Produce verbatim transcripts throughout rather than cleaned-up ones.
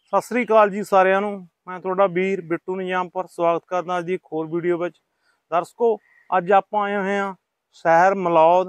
ਸਤਿ ਸ੍ਰੀ ਅਕਾਲ ਜੀ ਸਾਰਿਆਂ ਨੂੰ। मैं ਤੁਹਾਡਾ ਵੀਰ ਬਿੱਟੂ ਨਿਜ਼ਾਮਪੁਰ ਸਵਾਗਤ ਕਰਦਾ ਅੱਜ ਦੀ ਇੱਕ ਹੋਰ ਵੀਡੀਓ ਵਿੱਚ। ਦਰਸ਼ਕੋ ਅੱਜ ਆਪਾਂ ਆਏ ਹੋਏ ਹਾਂ ਸ਼ਹਿਰ ਮਲੌਦ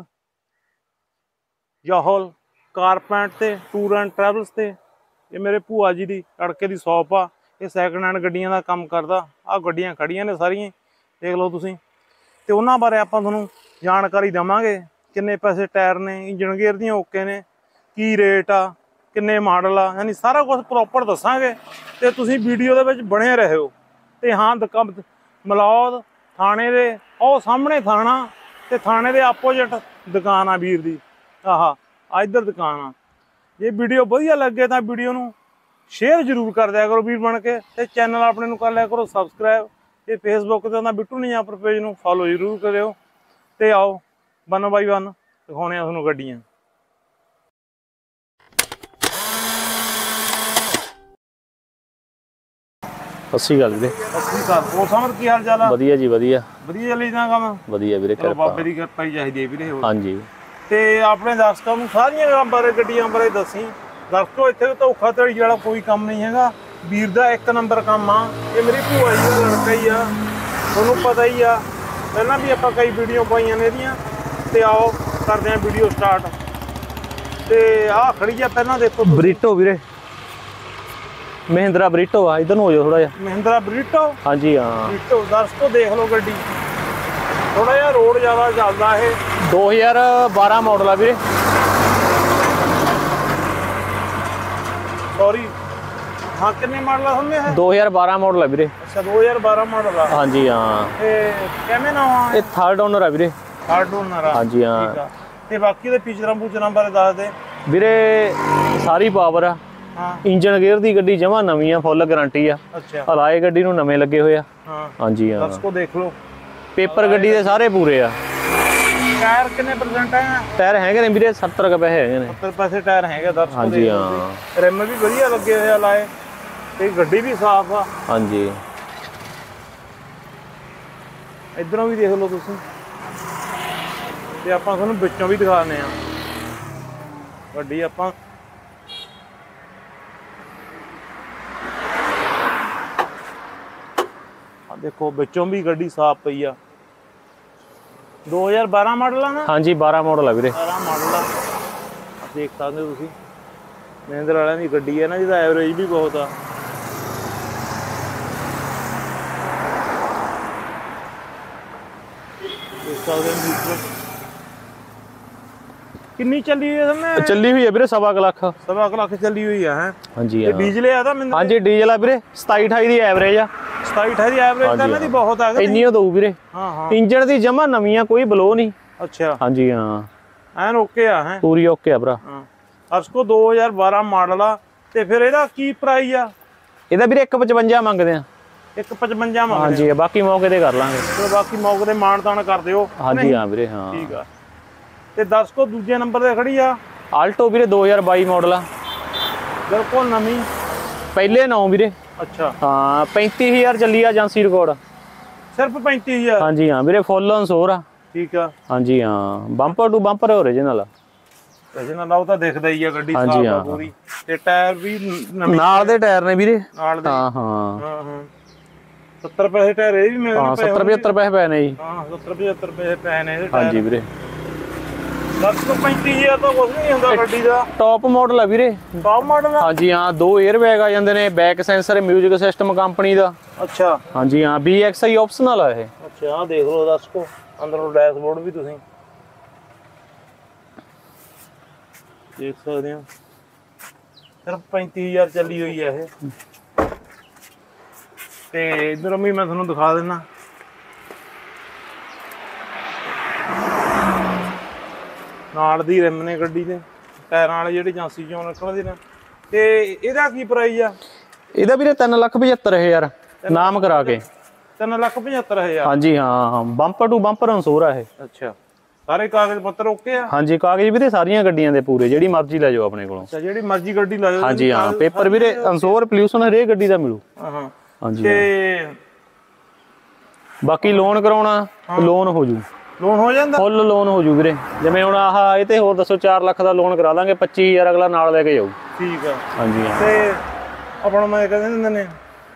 ਜੌਹਲ ਕਾਰਪੈਂਟ ਤੇ ਟੂਰ ਐਂਡ ਟਰੈਵਲਸ ਤੇ। ਇਹ ਮੇਰੇ ਭੂਆ ਜੀ ਦੀ ਤੜਕੇ ਦੀ ਸ਼ੌਪ ਆ। ਇਹ ਸੈਕਿੰਡ ਹੈਂਡ ਗੱਡੀਆਂ ਦਾ ਕੰਮ ਕਰਦਾ। ਆਹ ਗੱਡੀਆਂ ਖੜੀਆਂ ਨੇ ਸਾਰੀਆਂ, ਦੇਖ ਲਓ ਤੁਸੀਂ। ਤੇ ਉਹਨਾਂ ਬਾਰੇ ਆਪਾਂ ਤੁਹਾਨੂੰ ਜਾਣਕਾਰੀ ਦੇਵਾਂਗੇ। ਕਿੰਨੇ ਪੈਸੇ ਟਾਇਰ ਨੇ, ਇੰਜਨ ਗੇਅਰ ਦੀਆਂ ਓਕੇ ਨੇ, ਕੀ ਰੇਟ ਆ, ਕਿੰਨੇ ਮਾਡਲ ਆ, यानी सारा कुछ प्रॉपर दसांगे। तो तुसीं वीडियो दे विच बने रहो। तो हाँ दुकान मलौद थाने दे और सामने थाना ते थाने दे आपोजिट दुकान आ वीर दी। आह आ इधर दुकान आ। जे वीडियो वधिया लगे तो वीडियो नूं शेयर जरूर कर दिया करो वीर बन के। ते चैनल अपने नूं कर लिया करो सबसक्राइब। ते फेसबुक ते बिट्टू निजामपुर पेज नूं फॉलो जरूर करियो। ते आओ वन बाई वन दिखाउने आ तुहानूं गड्डियां। ਸਤਿ ਸ਼੍ਰੀ ਅਕਾਲ ਵੀਰੇ। ਸਤਿ ਸ਼੍ਰੀ ਅਕਾਲ। ਹੋਰ ਸਮਰ ਕੀ ਹਾਲ ਚਾਲ ਆ? ਵਧੀਆ ਜੀ ਵਧੀਆ ਵਧੀਆ ਚੱਲੀ ਜਾਂਦਾ ਕੰਮ। ਵਧੀਆ ਵੀਰੇ, ਕਿਰਪਾ ਬਾਬੇ ਦੀ ਕਿਰਪਾ ਹੀ ਚਾਹੀਦੀ ਹੈ ਵੀਰੇ। ਹਾਂਜੀ। ਤੇ ਆਪਣੇ ਦਰਸ਼ਕਾਂ ਨੂੰ ਸਾਰੀਆਂ ਕੰਮ ਬਾਰੇ ਗੱਡੀਆਂ ਬਾਰੇ ਦੱਸੀ। ਦਰਸ਼ਕੋ ਇੱਥੇ ਧੋਖਾ ਧੜੀ ਵਾਲਾ ਕੋਈ ਕੰਮ ਨਹੀਂ ਹੈਗਾ। ਵੀਰ ਦਾ ਇੱਕ ਨੰਬਰ ਕੰਮ ਆ। ਇਹ ਮੇਰੀ ਭੂਆ ਜੀ ਦਾ ਲੜਕਾ ਹੀ ਆ, ਤੁਹਾਨੂੰ ਪਤਾ ਹੀ ਆ। ਪਹਿਲਾਂ ਵੀ ਆਪਾਂ ਕਈ ਵੀਡੀਓ ਪਾਈਆਂ ਨੇ ਇਹਦੀਆਂ। ਤੇ ਆਓ ਕਰਦੇ ਹਾਂ ਵੀਡੀਓ ਸਟਾਰਟ। ਤੇ ਆਹ ਖੜੀ ਆ ਪਹਿਲਾਂ ਦੇਖੋ ਬਰੀਟੋ ਵੀਰੇ, ਮਹਿੰਦਰਾ ਬਰੀਟੋ ਆ। ਇਧਰ ਨੂੰ ਹੋ ਜਾਓ ਥੋੜਾ ਜਿਹਾ। ਮਹਿੰਦਰਾ ਬਰੀਟੋ। ਹਾਂਜੀ ਹਾਂ ਬਰੀਟੋ। ਦਰਸ਼ਕੋ ਦੇਖ ਲਓ ਗੱਡੀ, ਥੋੜਾ ਜਿਹਾ ਰੋਡ ਜ਼ਿਆਦਾ ਚੱਲਦਾ। ਇਹ ਦੋ ਹਜ਼ਾਰ ਬਾਰਾਂ ਮਾਡਲ ਆ ਵੀਰੇ। ਸੌਰੀ ਹਾਂ ਕਿੰਨੇ ਮਾਡਲ ਆ ਹੁੰਦੇ ਇਹ? ਦੋ ਹਜ਼ਾਰ ਬਾਰਾਂ ਮਾਡਲ ਆ ਵੀਰੇ। ਅੱਛਾ ਦੋ ਹਜ਼ਾਰ ਬਾਰਾਂ ਮਾਡਲ ਆ। ਹਾਂਜੀ ਹਾਂ। ਤੇ ਕਿਵੇਂ ਨਾ ਆ? ਇਹ ਥਰਡ ਓਨਰ ਆ ਵੀਰੇ। ਥਰਡ ਓਨਰ ਆ। ਹਾਂਜੀ ਹਾਂ। ਠੀਕ ਆ। ਤੇ ਬਾਕੀ ਦੇ ਫੀਚਰਾਂ ਫੂਚਰਾਂ ਬਾਰੇ ਦੱਸ ਦੇ ਵੀਰੇ। ਸਾਰੀ ਪਾਵਰ ਆ। ਹਾਂ। ਇੰਜਨ ਗੇਅਰ ਦੀ ਗੱਡੀ ਜਮਾ ਨਵੀਂ ਆ, ਫੁੱਲ ਗਾਰੰਟੀ ਆ। ਅੱਛਾ। ਅਲਾਏ ਗੱਡੀ ਨੂੰ ਨਵੇਂ ਲੱਗੇ ਹੋਏ ਆ। ਹਾਂ ਹਾਂਜੀ ਹਾਂ। ਦਰਸ਼ਕੋ ਦੇਖ ਲਓ ਪੇਪਰ ਗੱਡੀ ਦੇ ਸਾਰੇ ਪੂਰੇ ਆ। ਟਾਇਰ ਕਿੰਨੇ ਪਰਸੈਂਟ ਆ? ਟਾਇਰ ਹੈਗੇ ਨੇ ਵੀਰੇ ਸੱਤਰ ਕੁ ਪੈਸੇ ਹੈਗੇ ਨੇ। ਸੱਤਰ ਪੈਸੇ ਟਾਇਰ ਹੈਗੇ ਦਰਸ਼ਕੋ। ਹਾਂਜੀ ਹਾਂ। ਰਿਮ ਵੀ ਵਧੀਆ ਲੱਗੇ ਹੋਏ ਆ ਲਾਏ। ਤੇ ਗੱਡੀ ਵੀ ਸਾਫ਼ ਆ। ਹਾਂਜੀ। ਇਧਰੋਂ ਵੀ ਦੇਖ ਲਓ ਤੁਸੀਂ। ਤੇ ਆਪਾਂ ਤੁਹਾਨੂੰ ਵਿੱਚੋਂ ਵੀ ਦਿਖਾ ਦਿੰਦੇ ਆ ਗੱਡੀ। ਆਪਾਂ ਆ ਦੇਖੋ ਵਿੱਚੋਂ ਵੀ ਗੱਡੀ ਸਾਫ਼ ਪਈ ਆ। ਦੋ ਹਜ਼ਾਰ ਬਾਰਾਂ ਮਾਡਲ ਆ ਨਾ? ਹਾਂਜੀ ਬਾਰਾਂ ਮਾਡਲ ਆ ਵੀਰੇ। ਬਾਰਾਂ ਮਾਡਲ ਆ। ਦੇਖ ਸਕਦੇ ਹੋ ਤੁਸੀਂ। ਮਹਿੰਦਰ ਵਾਲਿਆਂ ਦੀ ਗੱਡੀ ਹੈ ਨਾ, ਜਿਹਦਾ ਐਵਰੇਜ ਵੀ ਬਹੁਤ ਆ। ਦੇਖ ਸਕਦੇ ਹੋ ਕਿੰਨੀ ਚੱਲੀ ਹੋਈ ਹੈ? ਚੱਲੀ ਹੋਈ ਹੈ ਵੀਰੇ ਸਵਾ ਕੁ ਲੱਖ। ਸਵਾ ਕੁ ਲੱਖ ਚੱਲੀ ਹੋਈ ਆ। ਹੈ ਹਾਂਜੀ ਇਹ ਡੀਜ਼ਲ ਆ ਤਾਂ ਮੈਨੂੰ? ਹਾਂਜੀ ਡੀਜ਼ਲ ਆ ਵੀਰੇ। ਸਤਾਈ ਅਠਾਈ ਦੀ ਐਵਰੇਜ ਆ। ਸਤਾਈ ਅਠਾਈ ਦੀ ਐਵਰੇਜ ਤਾਂ ਇਹਨਾਂ ਦੀ ਬਹੁਤ ਆ ਗਈ। ਇੰਨੀ ਉਹ ਦਊ ਵੀਰੇ। ਹਾਂ ਹਾਂ। ਇੰਜਣ ਦੀ ਜਮਾ ਨਵੀਂ ਆ, ਕੋਈ ਬਲੋ ਨਹੀਂ। ਅੱਛਾ। ਹਾਂਜੀ ਹਾਂ ਐਨ ਓਕੇ ਆ। ਹੈ ਪੂਰੀ ਓਕੇ ਆ ਭਰਾ। ਹਾਂ। ਅਰਸਕੋ ਦੋ ਹਜ਼ਾਰ ਬਾਰਾਂ ਮਾਡਲ ਆ। ਤੇ ਫਿਰ ਇਹਦਾ ਕੀ ਪ੍ਰਾਈਸ ਆ? ਇਹਦਾ ਵੀਰੇ ਇੱਕ ਪਚਵੰਜਾ ਮੰਗਦੇ ਆ। ਇੱਕ ਪਚਵੰਜਾ ਮੰਗਦੇ? ਹਾਂਜੀ ਬਾਕੀ ਮੌਕੇ ਤੇ ਕਰ ਲਾਂਗੇ। ਤੇ ਬਾਕੀ ਮੌਕੇ ਤੇ ਮਾਣ ਤਾਣ ਕਰ ਦਿਓ। ਹਾਂਜੀ ਹਾਂ ਵੀਰੇ। ਹਾਂ ਠੀਕ ਆ। ਤੇ ਦਰਸ਼ਕੋ ਦੂਜੇ ਨੰਬਰ ਤੇ ਖੜੀ ਆ ਆਲਟੋ ਵੀਰੇ, ਦੋ ਹਜ਼ਾਰ ਬਾਈ ਮਾਡਲ ਆ। ਬਿਲਕੁਲ ਨਵੀਂ। ਪਹਿਲੇ ਨੌ ਵੀਰੇ। ਅੱਛਾ। ਹਾਂ ਪੈਂਤੀ ਹਜ਼ਾਰ ਚੱਲੀ ਆ ਏਜੰਸੀ ਰਿਕਾਰਡ। ਸਿਰਫ ਪੈਂਤੀ ਹਜ਼ਾਰ? ਹਾਂਜੀ ਹਾਂ ਵੀਰੇ ਫੁੱਲ ਅਨਸੋਰ ਆ। ਠੀਕ ਆ। ਹਾਂਜੀ ਹਾਂ ਬੰਪਰ ਟੂ ਬੰਪਰ ਓਰੀਜਨਲ ਆ। original ਆ, ਉਹ ਤਾਂ ਦਿਖਦਾ ਹੀ ਆ ਗੱਡੀ ਸਾਫ਼ ਆ ਪੂਰੀ। ਤੇ ਟਾਇਰ ਵੀ ਨਵੇਂ ਨਾਲ ਦੇ ਟਾਇਰ ਨੇ ਵੀਰੇ। ਨਾਲ ਦੇ। ਹਾਂ ਹਾਂ ਹਾਂ ਹਾਂ। ਸੱਤਰ ਪੈਸੇ ਟਾਇਰ ਇਹ ਵੀ ਮਿਲਦੇ? ਹਾਂ ਸੱਤਰ ਪਝੱਤਰ ਪੈਸੇ ਪਏ ਨੇ ਜੀ। ਹਾਂ ਸੱਤਰ ਪਝੱਤਰ ਪੈਸੇ ਪਏ ਨੇ ਇਹਦੇ। ਹਾਂਜੀ ਵੀਰੇ। ਦਰਸ਼ਕੋ ਪੈਂਤੀ ਹਜ਼ਾਰ ਤਾਂ ਕੁਝ ਨਹੀਂ ਹੁੰਦਾ ਗੱਡੀ ਦਾ। ਟੌਪ ਮਾਡਲ ਆ ਵੀਰੇ। ਟੌਪ ਮਾਡਲ ਆ? ਹਾਂਜੀ ਹਾਂ। ਦੋ 에ਅਰ ਬੈਗ ਆ ਜਾਂਦੇ ਨੇ, back sensor, music system company ਦਾ। ਅੱਛਾ। ਹਾਂਜੀ ਹਾਂ ਬੀ ਐਕਸ ਆਈ ਆਪਸ਼ਨਲ ਆ ਇਹ। ਅੱਛਾ ਆਹ ਦੇਖ ਲਓ ਦਰਸ਼ਕੋ ਅੰਦਰੋਂ ਡੈਸ਼ਬੋਰਡ ਵੀ ਤੁਸੀਂ ਦੇਖ ਸਕਦੇ ਹੋ। ਸਿਰਫ ਪੈਂਤੀ ਹਜ਼ਾਰ ਚੱਲੀ ਹੋਈ ਆ ਇਹ। ਤੇ ਇਧਰੋਂ ਵੀ ਮੈਂ ਤੁਹਾਨੂੰ ਦਿਖਾ ਦਿੰਦਾ। ਨਾਲ ਦੀ ਰਿਮ ਨੇ ਗੱਡੀ ਦੇ, ਟਾਇਰਾਂ ਵਾਲੇ ਜਿਹੜੇ ਏਜੰਸੀ ਚੋਂ ਨਿਕਲਦੇ ਨੇ। ਤੇ ਇਹਦਾ ਕੀ ਪ੍ਰਾਈਸ ਆ? ਇਹਦਾ ਵੀਰੇ ਤਿੰਨ ਲੱਖ ਪਝੱਤਰ ਹਜ਼ਾਰ ਨਾਮ ਕਰਾ ਕੇ। ਤਿੰਨ ਲੱਖ ਪਝੱਤਰ ਹਜ਼ਾਰ? ਹਾਂਜੀ ਹਾਂ ਬੰਪਰ ਟੂ ਬੰਪਰ ਅਨਸੋਰ ਆ ਇਹ। ਅੱਛਾ। ਸਾਰੇ ਕਾਗਜ਼ ਪੱਤਰ ਓਕੇ ਆ? ਹਾਂਜੀ ਕਾਗਜ਼ ਵੀਰੇ ਸਾਰੀਆਂ ਗੱਡੀਆਂ ਦੇ ਪੂਰੇ, ਜਿਹੜੀ ਮਰਜ਼ੀ ਲੈ ਜਾਓ ਆਪਣੇ ਕੋਲੋਂ। ਅੱਛਾ ਜਿਹੜੀ ਮਰਜ਼ੀ ਗੱਡੀ ਲੈ ਜਾਓ। ਹਾਂਜੀ ਹਾਂ ਪੇਪਰ ਵੀਰੇ ਅਨਸੋਰ ਪੋਲਿਊਸ਼ਨ ਹਰੇਕ ਗੱਡੀ ਦਾ ਮਿਲੂ। ਹਾਂ ਹਾਂਜੀ। ਤੇ ਬਾਕੀ ਲੋਨ ਕਰਾਉਣਾ ਲੋਨ ਹੋ ਜੂ। ਲੋਨ ਹੋ ਜਾਂਦਾ? ਫੁੱਲ ਲੋਨ ਹੋ ਜੂ ਵੀਰੇ। ਜਿਵੇਂ ਹੁਣ ਆਹ ਇਹ ਤੇ ਹੋਰ ਦੱਸੋ ਚਾਰ ਲੱਖ ਦਾ ਲੋਨ ਕਰਾ ਦਾਂਗੇ, ਪੱਚੀ ਹਜ਼ਾਰ ਅਗਲਾ ਨਾਲ ਲੈ ਕੇ ਜਾਊ। ਠੀਕ ਆ। ਹਾਂਜੀ ਹਾਂ। ਤੇ ਆਪਣਾ ਮੈਂ ਕਹਿੰਦੇ ਹੁੰਦੇ ਨੇ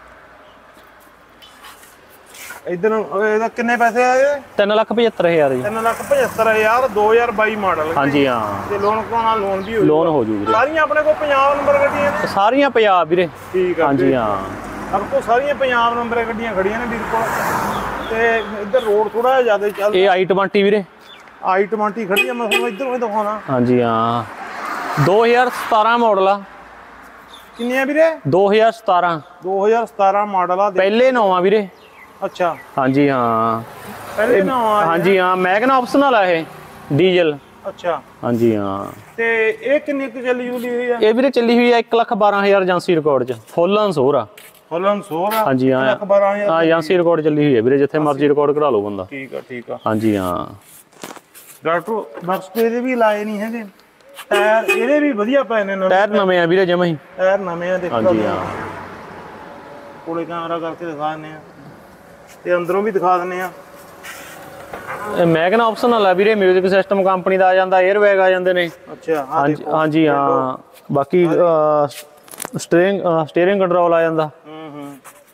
ਇਧਰ ਇਹਦਾ ਕਿੰਨੇ ਪੈਸੇ ਆਏ? ਤਿੰਨ ਲੱਖ ਪਝੱਤਰ ਹਜ਼ਾਰ ਜੀ। ਤਿੰਨ ਲੱਖ ਪਝੱਤਰ ਹਜ਼ਾਰ ਦੋ ਹਜ਼ਾਰ ਬਾਈ ਮਾਡਲ। ਹਾਂਜੀ ਹਾਂ। ਤੇ ਲੋਨ ਕਰਾਉਣਾ ਲੋਨ ਵੀ ਹੋ ਲੋਨ ਹੋ ਜੂ ਵੀਰੇ। ਸਾਰੀਆਂ ਆਪਣੇ ਕੋਲ ਪੰਜਾਬ ਨੰਬਰ ਗੱਡੀਆਂ ਨੇ? ਸਾਰੀਆਂ ਪੰਜਾਬ ਵੀਰੇ। ਠੀਕ ਆ। ਹਾਂਜੀ ਹਾਂ। ਆਪਣੇ ਕੋਲ ਸਾਰੀਆਂ ਪੰਜਾਬ ਨੰਬਰ ਗੱਡੀਆਂ ਖੜੀਆਂ ਨੇ ਵੀਰ ਕੋਲ। ਤੇ ਇੱਧਰ ਰੋਡ ਥੋੜਾ ਜਿਆਦਾ ਚੱਲਦਾ। ਇਹ ਆਈ ਟਵੰਟੀ ਵੀਰੇ। ਆਈ ਟਵੰਟੀ ਖੜੀ ਆ, ਮੈਂ ਤੁਹਾਨੂੰ ਇੱਧਰੋਂ ਹੀ ਦਿਖਾਉਣਾ। ਹਾਂਜੀ ਹਾਂ। ਦੋ ਹਜ਼ਾਰ ਸਤਾਰਾਂ ਮਾਡਲ ਆ। ਕਿੰਨੇ ਆ ਵੀਰੇ? ਦੋ ਹਜ਼ਾਰ ਸਤਾਰਾਂ। ਦੋ ਹਜ਼ਾਰ ਸਤਾਰਾਂ ਮਾਡਲ ਆ। ਪਹਿਲੇ ਨੌਵਾਂ ਵੀਰੇ। ਅੱਛਾ। ਹਾਂਜੀ ਹਾਂ। ਪਹਿਲੇ ਨੌਵਾਂ। ਹਾਂਜੀ ਹਾਂ। ਮੈਗਨਾ ਆਪਸ਼ਨਲ ਆ ਇਹ ਡੀਜ਼ਲ। ਅੱਛਾ। ਹਾਂਜੀ ਹਾਂ। ਤੇ ਇਹ ਕਿੰਨੀ ਕੁ ਚੱਲੀ ਜੁਲੀ ਹੋਈ ਆ? ਇਹ ਵੀਰੇ ਚੱਲੀ ਹੋਈ ਆ ਇੱਕ ਲੱਖ ਬਾਰਾਂ ਹਜ਼ਾਰ ਏਜੰਸੀ ਰਿਕਾਰਡ ਚ। ਫੁੱਲ ਅਨਸੋਰ ਆ। ਫੁੱਲ ਅਨਸੋਰ ਆ। ਹਾਂਜੀ ਹਾਂ। ਹਾਂ ਏਜੰਸੀ ਰਿਕਾਰਡ ਚੱਲੀ ਹੋਈ ਆ ਵੀਰੇ, ਜਿੱਥੇ ਮਰਜ਼ੀ ਰਿਕਾਰਡ ਕਢਾ ਲਓ ਬੰਦਾ। ਠੀਕ ਆ ਠੀਕ ਆ। ਹਾਂਜੀ ਹਾਂ। ਡਾਕਟਰ ਬਕਸ ਇਹਦੇ ਵੀ ਲਾਏ ਨਹੀਂ ਹੈਗੇ ਟਾਇਰ, ਇਹਦੇ ਵੀ ਵਧੀਆ ਪਏ ਨੇ। ਟਾਇਰ ਨਵੇਂ ਆ ਵੀਰੇ ਜਮਾ ਹੀ। ਟਾਇਰ ਨਵੇਂ ਆ। ਦੇਖੋ ਹਾਂਜੀ ਹਾਂ। ਕੋਲੇ ਕੈਮਰਾ ਕਰਕੇ ਦਿਖਾ ਦਿੰਦੇ ਆ ਤੇ ਅੰਦਰੋਂ ਵੀ ਦਿਖਾ ਦਿੰਦੇ ਆ। ਇਹ ਮੈਗਨਾ ਆਪਸ਼ਨਲ ਆ ਵੀਰੇ, ਮਿਊਜ਼ਿਕ ਸਿਸਟਮ ਕੰਪਨੀ ਦਾ ਆ ਜਾਂਦਾ, 에ਅਰ ਬੈਗ ਆ ਜਾਂਦੇ ਨੇ। ਅੱਛਾ। ਹਾਂਜੀ ਹਾਂਜੀ ਹਾਂ। ਬਾਕੀ ਸਟੀਅਰਿੰਗ ਸਟੀਅਰਿੰਗ ਕੰਟਰੋਲ ਆ ਜਾਂਦਾ। ਹੂੰ ਹੂੰ।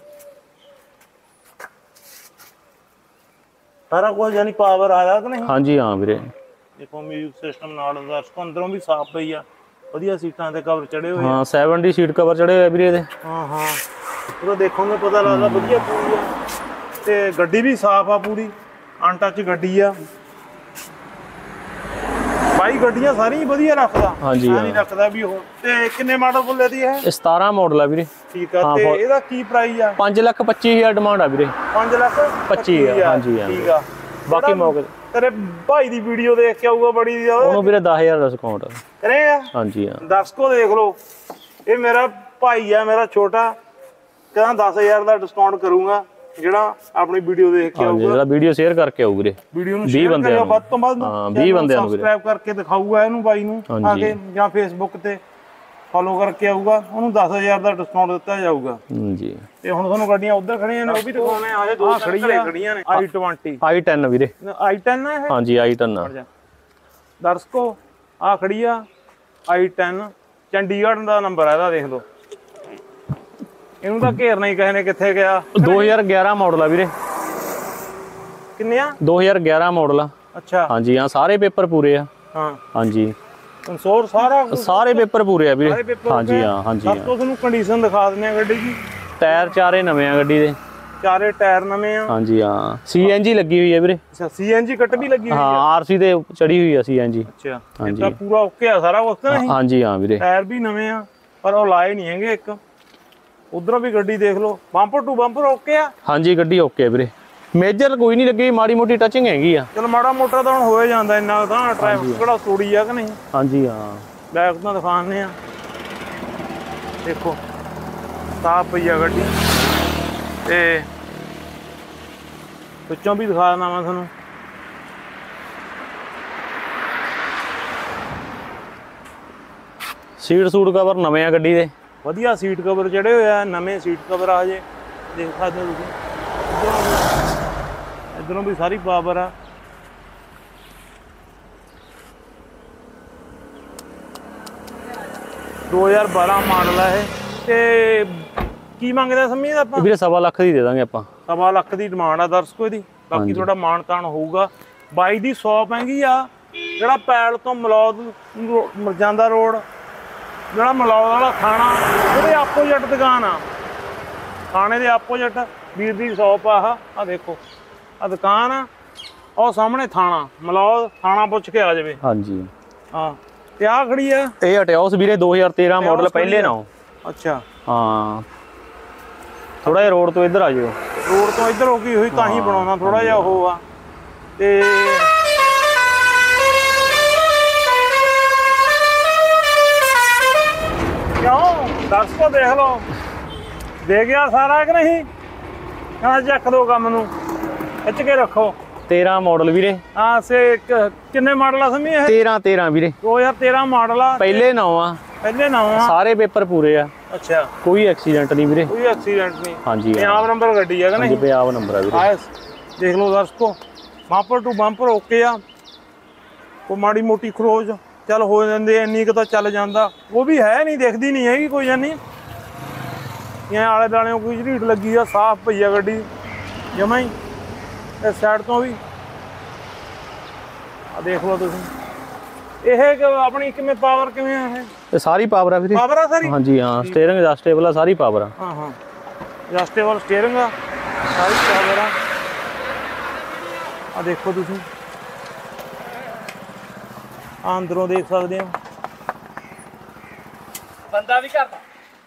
ਸਾਰਾ ਕੁਝ ਯਾਨੀ ਪਾਵਰ ਆਇਆ ਕਿ ਨਹੀਂ? ਹਾਂਜੀ ਹਾਂ ਵੀਰੇ। ਦੇਖੋ ਮਿਊਜ਼ਿਕ ਸਿਸਟਮ ਨਾਲ ਦਰਸ਼ਕ ਅੰਦਰੋਂ ਵੀ ਸਾਫ਼ ਪਈ ਆ, ਵਧੀਆ ਸੀਟਾਂ ਤੇ ਕਵਰ ਚੜੇ ਹੋਏ। ਹਾਂ ਸੈਵਨਟੀ ਸੀਟ ਕਵਰ ਚੜੇ ਹੋਏ ਵੀਰੇ ਇਹਦੇ। ਹਾਂ ਹਾਂ। ਪੂਰਾ ਦੇਖੋਗੇ ਪਤਾ ਲੱਗਦਾ ਵਧੀਆ ਪੂਰੀ ਆ। ਤੇ ਗੱਡੀ ਵੀ ਸਾਫ਼ ਆ ਪੂਰੀ, ਅਨਟੱਚ ਗੱਡੀ ਆ ਬਾਈ। ਗੱਡੀਆਂ ਸਾਰੀਆਂ ਵਧੀਆ ਰੱਖਦਾ। ਹਾਂਜੀ ਨਹੀਂ ਰੱਖਦਾ ਵੀ ਉਹ। ਤੇ ਕਿੰਨੇ ਮਾਡਲ ਬੋਲੇ ਦੀ ਇਹ? ਸਤਾਰਾਂ ਮਾਡਲ ਆ ਵੀਰੇ। ਠੀਕ ਆ। ਤੇ ਇਹਦਾ ਕੀ ਪ੍ਰਾਈਸ ਆ? ਪੰਜ ਲੱਖ ਪੱਚੀ ਹਜ਼ਾਰ ਡਿਮਾਂਡ ਆ ਵੀਰੇ। ਪੰਜ ਲੱਖ ਪੱਚੀ ਹਜ਼ਾਰ। ਹਾਂਜੀ ਹਾਂ। ਠੀਕ ਆ। ਬਾਕੀ ਮੌਕੇ ਤੇਰੇ ਭਾਈ ਦੀ ਵੀਡੀਓ ਦੇਖ ਕੇ ਆਊਗਾ ਬੜੀ ਦੀ ਉਹਨੂੰ ਵੀਰੇ ਦਸ ਹਜ਼ਾਰ ਦਾ ਡਿਸਕਾਊਂਟ ਕਰੇਗਾ। ਹਾਂਜੀ ਹਾਂ। ਦਰਸ਼ਕੋ ਦੇਖ ਲਓ, ਇਹ ਮੇਰਾ ਭਾਈ ਆ, ਮੇਰਾ ਛੋਟਾ, ਕਹਿੰਦਾ ਦਸ ਹਜ਼ਾਰ ਦਾ ਡਿਸਕਾਊਂਟ ਕਰੂੰਗਾ ਜਿਹੜਾ ਆਪਣੀ ਵੀਡੀਓ ਦੇਖ ਕੇ ਆਊਗਾ। ਜਿਹੜਾ ਵੀਡੀਓ ਸ਼ੇਅਰ ਕਰਕੇ ਆਊ ਵੀਰੇ। ਵੀਡੀਓ ਨੂੰ ਸ਼ੇਅਰ ਕਰਿਓ ਵੱਧ ਤੋਂ ਵੱਧ। ਹਾਂ ਵੀਹ ਬੰਦਿਆਂ ਨੂੰ ਸਬਸਕ੍ਰਾਈਬ ਕਰਕੇ ਦਿਖਾਊਗਾ ਇਹਨੂੰ ਬਾਈ ਨੂੰ ਆ ਕੇ, ਜਾਂ ਫੇਸਬੁੱਕ ਤੇ ਫੋਲੋ ਕਰਕੇ ਆਊਗਾ, ਉਹਨੂੰ ਦਸ ਹਜ਼ਾਰ ਦਾ ਡਿਸਕਾਊਂਟ ਦਿੱਤਾ ਜਾਊਗਾ। ਜੀ। ਤੇ ਹੁਣ ਤੁਹਾਨੂੰ ਗੱਡੀਆਂ ਉੱਧਰ ਖੜੀਆਂ ਨੇ, ਉਹ ਵੀ ਦਿਖਾਉਣੇ ਆ। ਦੋ ਖੜੀਆਂ ਖੜੀਆਂ ਨੇ। ਆਈ ਟਵੰਟੀ ਆਈ ਟੈਨ ਵੀਰੇ। ਆਈ ਟੈਨ ਹੈ। ਹਾਂਜੀ ਆਈ ਟੈਨ। ਦਰਸ਼ਕੋ ਆ ਖੜੀ ਆ ਆਈ ਟੈਨ, ਚੰਡੀਗੜ੍ਹ ਦਾ ਨੰਬਰ ਆ ਇਹਦਾ, ਦੇਖ ਲਓ। ਇਹਨੂੰ ਤਾਂ ਘੇਰਨਾ ਹੀ ਕਹੇ ਨੇ ਕਿੱਥੇ ਗਿਆ। ਦੋ ਹਜ਼ਾਰ ਗਿਆਰਾਂ ਮਾਡਲ ਆ ਵੀਰੇ। ਕਿੰਨੇ ਆ? ਦੋ ਹਜ਼ਾਰ ਗਿਆਰਾਂ ਮਾਡਲ ਆ। ਅੱਛਾ। ਹਾਂਜੀ ਹਾਂ। ਸਾਰੇ ਪੇਪਰ ਪੂਰੇ ਆ। ਹਾਂ ਹਾਂਜੀ। ਕੰਸੋਰ ਸਾਰਾ ਸਾਰੇ ਪੇਪਰ ਪੂਰੇ ਆ ਵੀਰੇ। ਹਾਂਜੀ ਹਾਂ। ਹਾਂਜੀ ਹਾਂ। ਸਭ ਤੋਂ ਤੁਹਾਨੂੰ ਕੰਡੀਸ਼ਨ ਦਿਖਾ ਦਿੰਦੇ ਆ ਗੱਡੀ ਦੀ। ਟਾਇਰ ਚਾਰੇ ਨਵੇਂ ਆ ਗੱਡੀ ਦੇ। ਚਾਰੇ ਟਾਇਰ ਨਵੇਂ ਆ। ਹਾਂਜੀ ਹਾਂ। ਸੀ ਐਨ ਜੀ ਲੱਗੀ ਹੋਈ ਹੈ ਵੀਰੇ। ਅੱਛਾ। ਸੀ ਐਨ ਜੀ ਕੱਟ ਵੀ ਲੱਗੀ ਹੋਈ ਹਾਂ ਆਰ ਸੀ ਤੇ ਚੜੀ ਹੋਈ ਆ ਸੀ ਐਨ ਜੀ। ਅੱਛਾ। ਇਹ ਤਾਂ ਪੂਰਾ ਓਕੇ ਆ ਸਾਰਾ ਕੁਝ ਤਾਂ ਨਹੀਂ? ਹਾਂਜੀ ਹਾਂ ਵੀਰੇ। ਟਾਇਰ ਵੀ ਨਵੇਂ ਆ, ਪਰ ਉਹ ਲਾਏ ਨਹੀਂ ਹੈਗੇ ਇੱਕ। ਉਧਰੋਂ ਵੀ ਗੱਡੀ ਦੇਖ ਲਓ, ਬੰਪਰ ਟੂ ਬੰਪਰ ਓਕੇ ਆ। ਹਾਂਜੀ ਗੱਡੀ ਓਕੇ ਆ ਵੀਰੇ। ਮੇਜਰ ਕੋਈ ਨਹੀਂ ਲੱਗੀ, ਮਾੜੀ ਮੋਟੀ ਟੱਚਿੰਗ ਹੈਗੀ ਆ। ਚਲ ਮਾੜਾ ਮੋਟਾ ਤਾਂ ਹੁਣ ਹੋਏ ਜਾਂਦਾ, ਇੰਨਾ ਤਾਂ ਟ੍ਰੈਫਿਕ ਕਿਹੜਾ ਤੋੜੀ ਆ ਕਿ ਨਹੀਂ? ਹਾਂਜੀ ਹਾਂ। ਬੈਕ ਤਾਂ ਦਿਖਾਉਂਦੇ ਆ, ਦੇਖੋ ਸਾਫ ਪਈ ਆ ਗੱਡੀ। ਤੇ ਵਿੱਚੋਂ ਵੀ ਦਿਖਾ ਦਿੰਦਾ ਮੈਂ ਤੁਹਾਨੂੰ। ਸੀਟ ਸੂਟ ਕਵਰ ਨਵੇਂ ਆ ਗੱਡੀ ਦੇ। ਵਧੀਆ ਸੀਟ ਕਵਰ ਜਿਹੜੇ ਹੋਏ ਆ, ਨਵੇਂ ਸੀਟ ਕਵਰ ਆ ਜੇ, ਦੇਖ ਸਕਦੇ ਹੋ ਤੁਸੀਂ। ਇੱਧਰੋਂ ਵੀ ਸਾਰੀ ਪਾਵਰ ਆ। ਦੋ ਹਜ਼ਾਰ ਬਾਰਾਂ ਮਾਡਲ ਆ ਇਹ। ਤੇ ਕੀ ਮੰਗਦੇ ਸਮੀ ਦਾ ਆਪਾਂ? ਵੀਰੇ ਸਵਾ ਲੱਖ ਦੀ ਦੇ ਦਾਂਗੇ ਆਪਾਂ। ਸਵਾ ਲੱਖ ਦੀ ਡਿਮਾਂਡ ਆ ਦਰਸ਼ਕੋ ਇਹਦੀ। ਬਾਕੀ ਥੋੜਾ ਮਾਣ ਤਾਣ ਹੋਊਗਾ। ਬਾਈ ਦੀ ਸ਼ੌਪ ਹੈਗੀ ਆ, ਜਿਹੜਾ ਪੈਲ ਤੋਂ ਮਲੌਦ ਜਾਂਦਾ ਰੋਡ, ਜਿਹੜਾ ਮਲੌਦ ਵਾਲਾ ਥਾਣਾ, ਉਹਦੇ ਆਪੋਜਿਟ ਦੁਕਾਨ ਆ। ਥਾਣੇ ਦੇ ਆਪੋਜਿਟ ਵੀਰ ਦੀ ਸ਼ੌਪ ਆ। ਆਹ ਆ ਦੇਖੋ, ਆ ਦੁਕਾਨ ਆ, ਉਹ ਸਾਹਮਣੇ ਥਾਣਾ ਮਲੌਦ। ਥਾਣਾ ਪੁੱਛ ਕੇ ਆ ਜਾਵੇ। ਹਾਂਜੀ ਹਾਂ। ਤੇ ਆ ਖੜੀ ਆ ਇਹ ਹਟਿਆਉਸ ਵੀਰੇ, ਦੋ ਹਜ਼ਾਰ ਤੇਰਾਂ ਮਾਡਲ, ਪਹਿਲੇ ਨਾ। ਅੱਛਾ। ਹਾਂ ਥੋੜਾ ਜਿਹਾ ਰੋਡ ਤੋਂ ਇੱਧਰ ਆ ਜਾਓ। ਰੋਡ ਤੋਂ ਇੱਧਰ ਹੋ ਗਈ ਹੋਈ ਤਾਂ ਹੀ ਬਣਾਉਣਾ ਥੋੜਾ ਜਿਹਾ ਉਹ ਆ। ਤੇ ਕਿਉਂ ਦਰਸ਼ਕੋ ਦੇਖ ਲਓ, ਦੇ ਗਿਆ ਸਾਰਾ ਕਿ ਨਹੀਂ? ਹਾਂ ਚੱਕ ਦੋ ਕੰਮ ਨੂੰ, ਖਿੱਚ ਕੇ ਰੱਖੋ। ਤੇਰਾਂ ਮਾਡਲ ਵੀਰੇ। ਹਾਂ ਸੇ ਕਿੰਨੇ ਮਾਡਲ ਆ ਸਮੀ ਇਹ? ਤੇਰਾਂ ਤੇਰਾਂ ਵੀਰੇ। ਦੋ ਹਜ਼ਾਰ ਤੇਰਾਂ ਮਾਡਲ ਆ। ਪਹਿਲੇ ਨੌ ਆ। ਪਹਿਲੇ ਨੌ ਆ। ਸਾਰੇ ਪੇਪਰ ਪੂਰੇ ਆ। ਅੱਛਾ। ਕੋਈ ਐਕਸੀਡੈਂਟ ਨਹੀਂ ਵੀਰੇ। ਕੋਈ ਐਕਸੀਡੈਂਟ ਨਹੀਂ। ਹਾਂਜੀ ਪੰਜਾਬ ਨੰਬਰ ਗੱਡੀ ਆ ਕਿ ਨਹੀਂ? ਪੰਜਾਬ ਨੰਬਰ ਆ ਵੀਰੇ। ਆਇਸ ਦੇਖ ਲਓ ਦਰਸ਼ਕੋ, ਬੰਪਰ ਟੂ ਬੰਪਰ ਓਕੇ ਆ। ਕੋਈ ਮਾੜੀ ਮੋਟੀ ਖਰੋਜ ਚੱਲ ਹੋ ਜਾਂਦੇ, ਇੰਨੀ ਕੁ ਤਾਂ ਚੱਲ ਜਾਂਦਾ। ਉਹ ਵੀ ਹੈ ਨਹੀਂ, ਦਿਖਦੀ ਨਹੀਂ ਹੈਗੀ ਕੋਈ ਜਾਨੀ। ਜਾਂ ਆਲੇ ਦੁਆਲੇ ਕੋਈ ਝਰੀਟ ਲੱਗੀ ਆ, ਸਾਫ਼ ਪਈ ਆ ਗੱਡੀ ਜਮਾਂ ਹੀ। ਇਸ ਸਾਈਡ ਤੋਂ ਵੀ ਆ ਦੇਖ ਲਓ ਤੁਸੀਂ। ਇਹ ਆਪਣੀ ਕਿਵੇਂ ਪਾਵਰ ਕਿਵੇਂ ਆ? ਇਹ ਇਹ ਸਾਰੀ ਪਾਵਰ ਆ ਵੀਰੇ। ਪਾਵਰ ਆ ਸਾਰੀ? ਹਾਂਜੀ ਹਾਂ, ਸਟੀਅਰਿੰਗ ਐਡਜਸਟੇਬਲ ਆ, ਸਾਰੀ ਪਾਵਰ ਆ। ਹਾਂ ਹਾਂ, ਐਡਜਸਟੇਬਲ ਸਟੀਅਰਿੰਗ ਆ, ਸਾਰੀ ਪਾਵਰ ਆ। ਆ ਦੇਖੋ ਤੁਸੀਂ, ਆ ਅੰਦਰੋਂ ਦੇਖ ਸਕਦੇ ਹੋ, ਬੰਦਾ ਵੀ ਕਰਦਾ।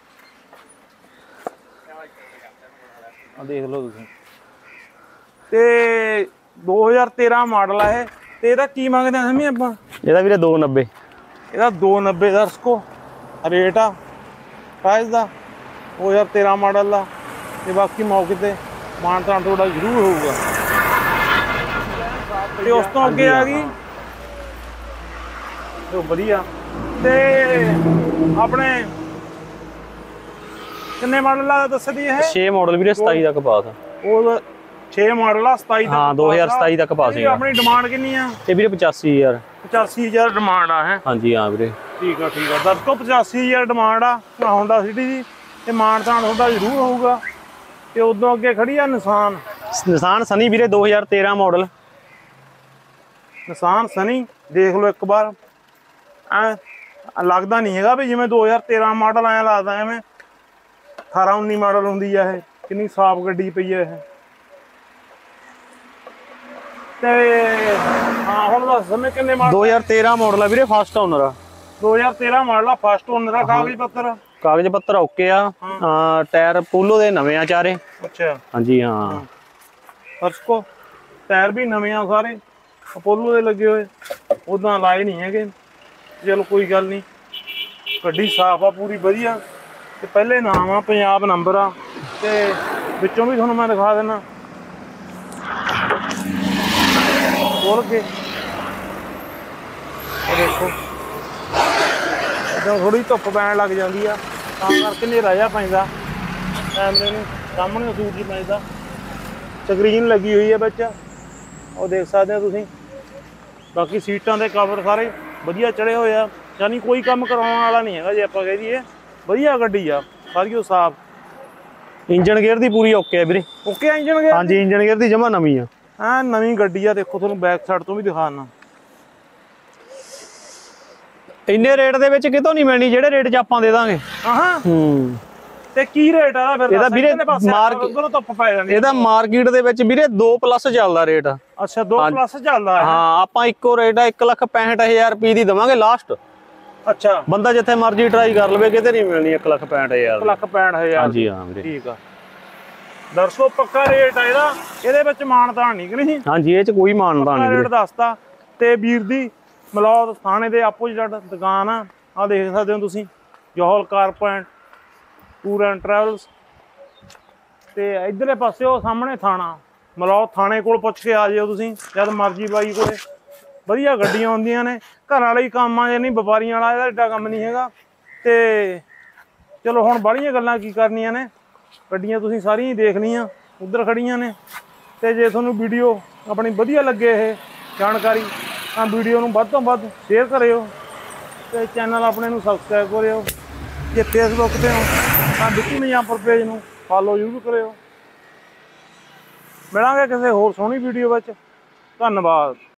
ਆ ਦੇਖ ਲਓ ਤੁਸੀਂ। ਤੇ ਦੋ ਹਜ਼ਾਰ ਤੇਰਾਂ ਮਾਡਲ ਆ ਇਹ। ਤੇ ਇਹਦਾ ਕੀ ਮੰਗਦੇ ਆ ਸਮੀ ਆਪਾਂ? ਇਹਦਾ ਵੀਰੇ ਦੋ ਨੱਬੇ। ਇਹਦਾ ਦੋ ਨੱਬੇ ਦਰਸ਼ਕੋ ਰੇਟ ਆ ਪ੍ਰਾਈਸ ਦਾ, ਦੋ ਹਜ਼ਾਰ ਤੇਰਾਂ ਮਾਡਲ ਦਾ। ਤੇ ਬਾਕੀ ਮੌਕੇ ਤੇ ਮਾਨਤਾਨ ਤੁਹਾਡਾ ਜ਼ਰੂਰ ਹੋਊਗਾ। ਤੇ ਉਸ ਤੋਂ ਅੱਗੇ ਆ ਗਈ ਜੋ ਵਧੀਆ। ਤੇ ਆਪਣੇ ਕਿੰਨੇ ਮਾਡਲ ਆ ਦੱਸਦੀ ਇਹ? ਛੇ ਮਾਡਲ ਵੀਰੇ, ਸਤਾਈ ਤੱਕ ਪਾਸ ਆ। ਉਹ ਛੇ ਮਾਡਲ ਆ, ਸਤਾਈ ਤੱਕ। ਹਾਂ ਦੋ ਹਜ਼ਾਰ ਸਤਾਈ ਤੱਕ ਪਾਸ ਹੈਗਾ। ਆਪਣੀ ਡਿਮਾਂਡ ਕਿੰਨੀ ਆ? ਇਹ ਵੀਰੇ ਪਚਾਸੀ ਹਜ਼ਾਰ। ਪਚਾਸੀ ਹਜ਼ਾਰ ਡਿਮਾਂਡ ਆ ਹੈ? ਹਾਂਜੀ ਹਾਂ ਵੀਰੇ। ਠੀਕ ਆ ਠੀਕ ਆ ਦਰਸ਼ਕੋ, ਪਚਾਸੀ ਹਜ਼ਾਰ ਡਿਮਾਂਡ ਆ ਹੋਂਡਾ ਸਿਟੀ ਦੀ। ਤੇ ਮਾਨਤਾਨ ਤੁਹਾਡਾ ਜ਼ਰੂਰ ਹੋਊਗਾ। ਤੇ ਉਦੋਂ ਅੱਗੇ ਖੜੀ ਆ ਨਿਸਾਨ। ਨਿਸਾਨ ਸਨੀ ਵੀਰੇ, ਦੋ ਹਜ਼ਾਰ ਤੇਰਾਂ ਮਾਡਲ। ਨਿਸਾਨ ਸਨੀ ਦੇਖ ਲਓ ਇੱਕ ਵਾਰ। ਐ ਲੱਗਦਾ ਨਹੀਂ ਹੈਗਾ ਵੀ ਜਿਵੇਂ ਦੋ ਹਜ਼ਾਰ ਤੇਰਾਂ ਮਾਡਲ ਐ ਲੱਗਦਾ ਐਵੇਂ ਅਠਾਰਾਂ ਉੱਨੀ ਮਾਡਲ ਹੁੰਦੀ ਆ ਇਹ। ਕਿੰਨੀ ਸਾਫ਼ ਗੱਡੀ ਪਈ ਆ ਇਹ। ਤੇ ਹਾਂ ਹੁਣ ਦੱਸ ਸਮੇਂ ਕਿੰਨੇ ਮਾਡਲ? ਦੋ ਹਜ਼ਾਰ ਤੇਰਾਂ ਮਾਡਲ ਆ ਵੀਰੇ, ਫਸਟ ਓਨਰ ਆ। ਦੋ ਹਜ਼ਾਰ ਤੇਰਾਂ ਮਾਡਲ ਆ, ਫਸਟ ਓਨਰ ਆ। ਕਾਗਜ਼ ਪੱਤਰ ਕਾਗਜ਼ ਪੱਤਰ ਓਕੇ ਆ। ਹਾਂ ਟਾਇਰ ਪੋਲੋ ਦੇ ਨਵੇਂ ਆ ਚਾਰੇ। ਅੱਛਾ ਹਾਂਜੀ ਹਾਂ। ਦਰਸ਼ਕੋ ਟਾਇਰ ਵੀ ਨਵੇਂ ਆ ਸਾਰੇ, ਅਪੋਲੋ ਦੇ ਲੱਗੇ ਹੋਏ, ਉਦਾਂ ਲਾਏ ਨਹੀਂ ਹੈਗੇ। ਚਲੋ ਕੋਈ ਗੱਲ ਨਹੀਂ, ਗੱਡੀ ਸਾਫ਼ ਆ ਪੂਰੀ ਵਧੀਆ। ਤੇ ਪਹਿਲੇ ਨਾਮ ਆ, ਪੰਜਾਬ ਨੰਬਰ ਆ। ਤੇ ਵਿੱਚੋਂ ਵੀ ਤੁਹਾਨੂੰ ਮੈਂ ਦਿਖਾ ਦਿੰਦਾ ਖੋਲ ਕੇ। ਉਹ ਦੇਖੋ ਜਦੋਂ ਥੋੜੀ ਧੁੱਪ ਪੈਣ ਲੱਗ ਜਾਂਦੀ ਆ ਤਾਂ ਕਰਕੇ ਹਨੇਰਾ ਜਿਹਾ ਪੈਂਦਾ, ਕੈਮਰੇ ਨੂੰ ਸਾਹਮਣੇ ਸੂਰਜ ਪੈਂਦਾ। ਸਕਰੀਨ ਲੱਗੀ ਹੋਈ ਹੈ ਵਿੱਚ, ਉਹ ਦੇਖ ਸਕਦੇ ਹੋ ਤੁਸੀਂ। ਬਾਕੀ ਸੀਟਾਂ ਦੇ ਕਵਰ ਸਾਰੇ ਵਧੀਆ ਚੜੇ ਹੋਏ ਆ, ਯਾਨੀ ਕੋਈ ਕੰਮ ਕਰਾਉਣ ਵਾਲਾ ਨਹੀਂ ਹੈਗਾ ਜੇ ਆਪਾਂ ਕਹਿ ਦਈਏ। ਵਧੀਆ ਗੱਡੀ ਆ ਸਾਰੀ ਉਹ ਸਾਫ਼। ਇੰਜਨ ਗੇਅਰ ਦੀ ਪੂਰੀ ਓਕੇ ਆ ਵੀਰੇ। Okay engine gear? ਹਾਂਜੀ ਇੰਜਨ ਗੇਅਰ ਦੀ ਜਮਾ ਨਵੀਂ ਆ। ਹਾਂ ਨਵੀਂ ਗੱਡੀ ਆ। ਦੇਖੋ ਤੁਹਾਨੂੰ ਬੈਕ ਸਾਈਡ ਤੋਂ ਵੀ ਦਿਖਾਣਾ। ਇੰਨੇ ਰੇਟ ਦੇ ਵਿੱਚ ਕਿਤੋਂ ਨਹੀਂ ਮਿਲਣੀ ਜਿਹੜੇ ਰੇਟ 'ਚ ਆਪਾਂ ਦੇ ਦਾਂਗੇ। ਹਾਂ ਹੂੰ। ਤੇ ਕੀ ਰੇਟ ਆ ਫਿਰ? ਇਹਦਾ ਵੀਰੇ ਮਾਰਕੀਟ ਉਧਰੋਂ ਧੁੱਪ ਪੈ ਜਾਂਦੀ। ਇਹਦਾ ਮਾਰਕੀਟ ਦੇ ਵਿੱਚ ਵੀਰੇ ਦੋ ਪਲੱਸ ਚੱਲਦਾ ਰੇਟ। ਅੱਛਾ ਦੋ ਪਲੱਸ ਚੱਲਦਾ ਹੈ? ਹਾਂ ਆਪਾਂ ਇੱਕੋ ਰੇਟ ਆ ਇੱਕ ਲੱਖ ਪੈਂਹਠ ਹਜ਼ਾਰ ਰੁਪਏ ਦੀ ਦੇਵਾਂਗੇ ਲਾਸਟ। ਅੱਛਾ ਬੰਦਾ ਜਿੱਥੇ ਮਰਜ਼ੀ ਟਰਾਈ ਕਰ ਲਵੇ, ਕਿਤੇ ਨਹੀਂ ਮਿਲਣੀ ਇੱਕ ਲੱਖ ਪੈਂਹਠ ਹਜ਼ਾਰ। ਇੱਕ ਲੱਖ ਪੈਂਹਠ ਹਜ਼ਾਰ? ਹਾਂਜੀ ਹਾਂ ਵੀਰੇ। ਠੀਕ ਆ ਦਰਸ਼ਕੋ, ਪੱਕਾ ਰੇਟ ਆ ਇਹਦਾ। ਇਹਦੇ ਵਿੱਚ ਮਾਨਤਾਨ ਨਹੀਂ ਕਿ ਨਹੀਂ? ਹਾਂਜੀ ਇਹ 'ਚ ਕੋਈ ਮਾਨਤਾਨ ਨਹੀਂ ਰੇਟ ਵੀਰੇ। ਦੱਸਤਾ। ਤੇ ਵੀਰ ਦੀ ਮਲੌਦ ਥਾਣੇ ਦੇ ਆਪੋਜੀਟ ਦੁਕਾਨ ਆ, ਆ ਦੇਖ ਸਕਦੇ ਹੋ ਤੁਸੀਂ, Johal car point tour and travels. ਤੇ ਇਧਰਲੇ ਪਾਸੇ ਉਹ ਸਾਹਮਣੇ ਥਾਣਾ, ਮਲੌਦ ਥਾਣੇ ਕੋਲ ਪੁੱਛ ਕੇ ਆ ਜਿਓ ਤੁਸੀਂ ਜਦ ਮਰਜ਼ੀ ਬਾਈ ਕੋਲੇ। ਵਧੀਆ ਗੱਡੀਆਂ ਹੁੰਦੀਆਂ ਨੇ, ਘਰ ਵਾਲੇ ਹੀ ਕੰਮ ਆ, ਜੇ ਨਹੀਂ ਵਪਾਰੀਆਂ ਵਾਲਾ ਇਹਦਾ ਏਡਾ ਕੰਮ ਨਹੀਂ ਹੈਗਾ। ਤੇ ਚਲੋ ਹੁਣ ਬਾਹਲੀਆਂ ਗੱਲਾਂ ਕੀ ਕਰਨੀਆਂ ਨੇ, ਗੱਡੀਆਂ ਤੁਸੀਂ ਸਾਰੀਆਂ ਹੀ ਦੇਖ ਲਈਆਂ, ਉੱਧਰ ਖੜੀਆਂ ਨੇ। ਤੇ ਜੇ ਤੁਹਾਨੂੰ ਵੀਡੀਓ ਆਪਣੀ ਵਧੀਆ ਲੱਗੇ ਇਹ ਜਾਣਕਾਰੀ, ਤਾਂ ਵੀਡੀਓ ਨੂੰ ਵੱਧ ਤੋਂ ਵੱਧ ਸ਼ੇਅਰ ਕਰਿਓ। ਤੇ ਚੈਨਲ ਆਪਣੇ ਨੂੰ ਸਬਸਕ੍ਰਾਈਬ ਕਰਿਓ। ਜੇ ਫੇਸਬੁੱਕ ਤੇ ਹੋ ਤਾਂ ਵਿੱਕੀ ਨਿਜ਼ਾਮਪੁਰ ਪੇਜ ਨੂੰ ਫਾਲੋ ਜ਼ਰੂਰ ਕਰਿਓ। ਮਿਲਾਂਗੇ ਕਿਸੇ ਹੋਰ ਸੋਹਣੀ ਵੀਡੀਓ ਵਿੱਚ। ਧੰਨਵਾਦ।